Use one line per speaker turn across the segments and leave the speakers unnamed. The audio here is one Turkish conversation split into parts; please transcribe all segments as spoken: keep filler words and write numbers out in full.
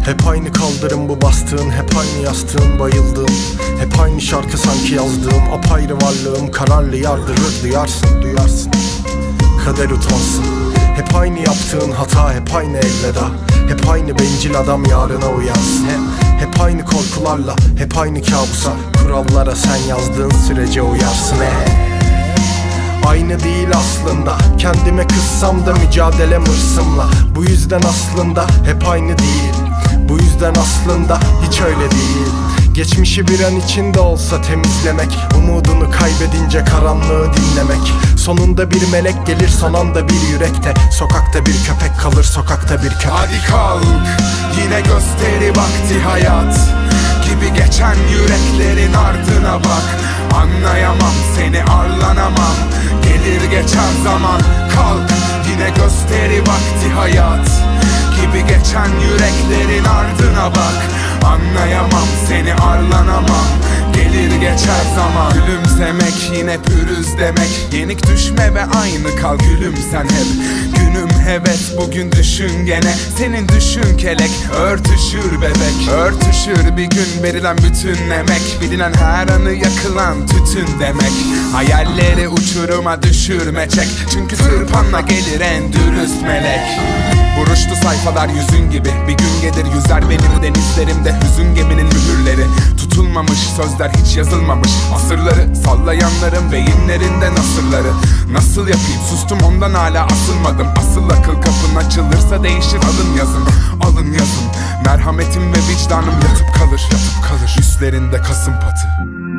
Hep aynı kaldırım bu bastığın, hep aynı yastığın bayıldığım, hep aynı şarkı sanki yazdığım, apayrı varlığım kararlı yardırır, duyarsın duyarsın. Kader utansın. Hep aynı yaptığın hata, hep aynı elveda, hep aynı bencil adam yarına uyansın. Hep, hep aynı korkularla, hep aynı kabusa, kurallara sen yazdığın sürece uyarsın. He. Aynı değil aslında, kendime kızsam da mücadelem hırsımla. Bu yüzden aslında hep aynı değil, bu yüzden aslında hiç öyle değil. Geçmişi bir an içinde olsa temizlemek, umudunu kaybedince karanlığı dinlemek. Sonunda bir melek gelir, son anda bir yürekte. Sokakta bir köpek kalır, sokakta bir köpek.
Hadi kalk, yine gösteri vakti hayat gibi geçen yüreklerin ardına bak. Anlayamam seni, arlanamam, gelir geçer zaman. Kalk, yine gösteri vakti hayat gibi geçen yüreklerin ardına bak. Anlayamam seni, arlanamam, gelir geçer zaman. Gülümsemek yine pürüz demek, yenik düşme ve aynı kal gülüm sen hep. Günüm heves, bugün düşün gene, senin düşün kelek örtüşür bebek. Örtüşür bir gün verilen bütün emek, bilinen her anı yakılan tütün demek. Hayalleri uçuruma düşürme çek, çünkü tırpanla gelir en dürüst melek. Buruştu sayfalar yüzün gibi, bir gün gelir yüzer benim denizlerimde hüzün geminin mühürleri. Tutulmamış sözler hiç yazılmamış, asırları sallayanların beyinlerinde nasırları. Nasıl yapayım, sustum ondan hala asılmadım. Asıl akıl kapın açılırsa değişir alın yazın, alın yazın. Merhametim ve vicdanım yatıp kalır, yatıp kalır üstlerinde kasım patı.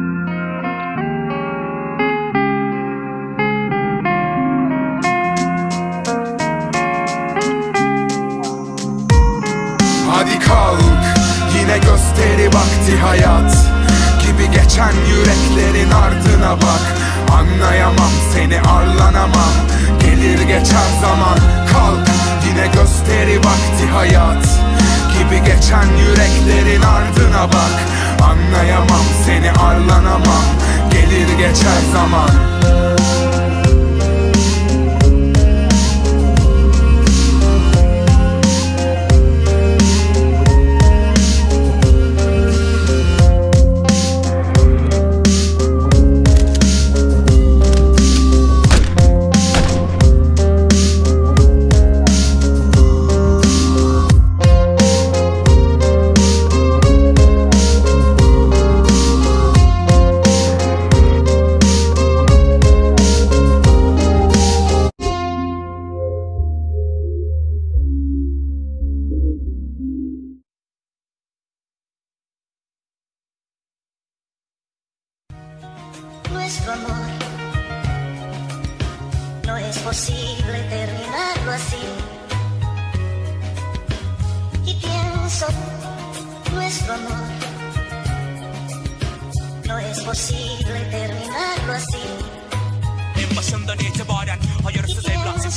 Hadi kalk, yine gösteri vakti hayat gibi geçen yüreklerin ardına bak. Anlayamam seni, arlanamam, gelir geçer zaman. Kalk, yine gösteri vakti hayat gibi geçen yüreklerin ardına bak. Anlayamam seni, arlanamam, gelir geçer zaman.
Nuestro amor no es posible terminarlo así. Y pienso, nuestro amor no es posible terminarlo así.
En başından itibaren hayırsız evlat.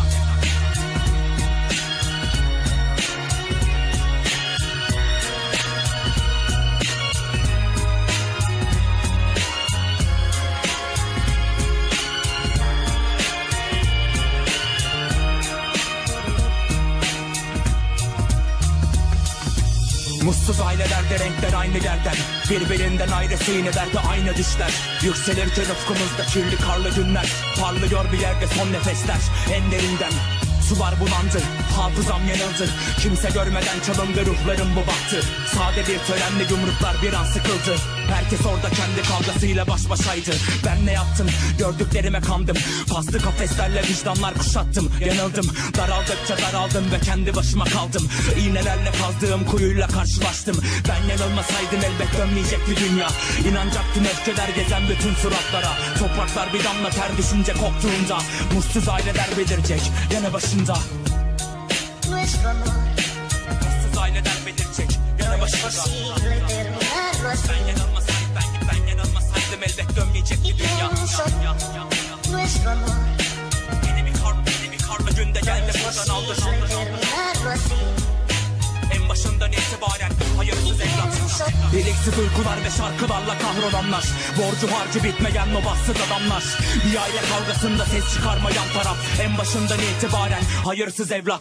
Mutsuz ailelerde renkler aynı yerden, birbirinden ayrı sinelerde aynı düşler. Yükselirken ufkumuzda kirli karlı günler, parlıyor bir yerde son nefesler en derinden. Sular bulandı, hafızam yanıldı, kimse görmeden çalındı ruhlarım bu baktı. Sade bir törenle yumruklar bir an sıkıldı, herkes orada kendi kavgasıyla baş başaydı. Ben ne yaptım, gördüklerime kandım, paslı kafeslerle vicdanlar kuşattım. Yanıldım, daraldıkça daraldım ve kendi başıma kaldım. İğnelerle kazdığım kuyuyla karşılaştım. Ben yanılmasaydım elbet dönmeyecek bir dünya. İnanacaktım öfkeler gezen bütün suratlara. Topraklar bir damla ter düşünce koktuğunda, mutsuz aileler belirecek yanı başında.
Nuestro amor
mutsuz aileler belirecek yanı başında. Ben yanılmasaydım, ben, ben yanılmasaydım elbet dönmeyecek bir dünya.
Nuestro amor
Yeni bir kar, yeni bir karlı günde geldi buradan aldın aldın. En başından itibaren hayırsız evlat. Deliksiz uykular ve şarkılarla kahrolanlar, borcu harcı bitmeyen o bahtsız adamlar. Bir aile kavgasında ses çıkarmayan taraf, en başından itibaren hayırsız evlat.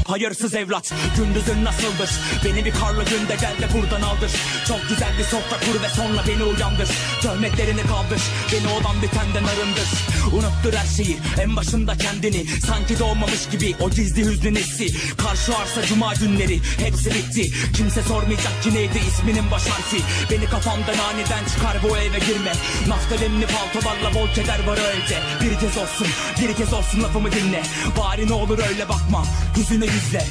Hayırsız evlat, gündüzün nasıldır? Beni bir karlı günde gel de buradan aldır. Çok güzel bir sofra kur ve sonra beni uyandır. Töhmetlerini kaldır, beni olan bitenden arındır. Unuttur her şeyi, en başında kendini. Sanki doğmamış gibi o gizli hüznün hissi. Karşı arsa cuma günleri, hepsi bitti. Kimse sormayacak ki neydi isminin baş harfi. Beni kafamdan aniden çıkar, bu eve girme. Naftalinli paltolarla bol keder var o evde. Bir kez olsun, bir kez olsun lafımı dinle. Bari ne olur öyle bakma, yüzüne yüzle.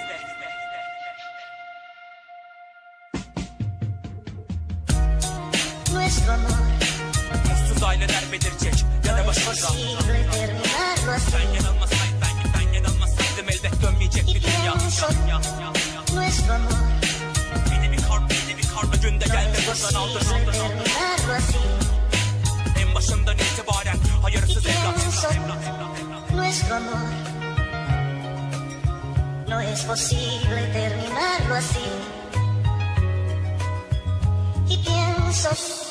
Nuestro amor
Mutsuz aileler belirecek ya da
no es
başında.
posible terminarlo así.
Ben yanılmasaydım, ben, ben yanılmasaydım elbet dönmeyecek bir dünya.
Nuestro amor
Beni bir kar, beni bir karlı günde
no
gel de
es
buradan aldır.
posible terminarlo así.
En başından itibaren hayırsız evlat.
Nuestro amor no es posible terminarlo así. Y pienso